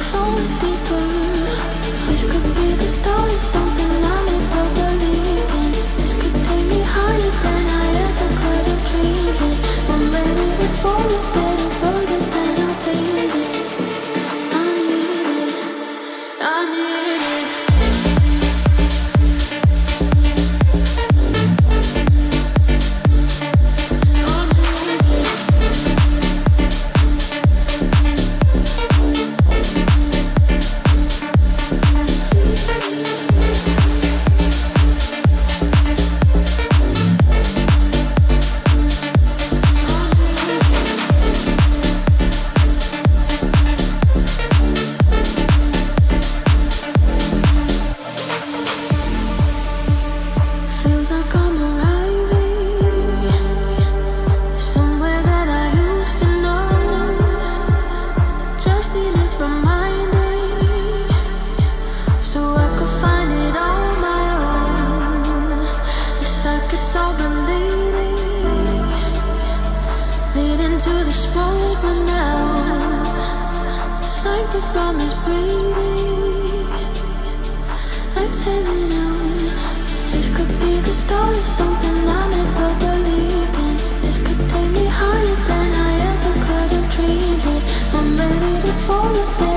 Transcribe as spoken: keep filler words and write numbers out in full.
falling deeper. This could be the start of something I never believed in. This could take me higher than I ever could have dreamed it. I'm ready to fall a little further than I breathe it. I need it, I need it. Feels like I'm arriving somewhere that I used to know. Just needed reminding so I could find it on my own. It's like it's all been leading, leading to this moment now. It's like the rum is breathing, exhaling out. This could be the start of something I never believed in. This could take me higher than I ever could have dreamed it. I'm ready to fall away.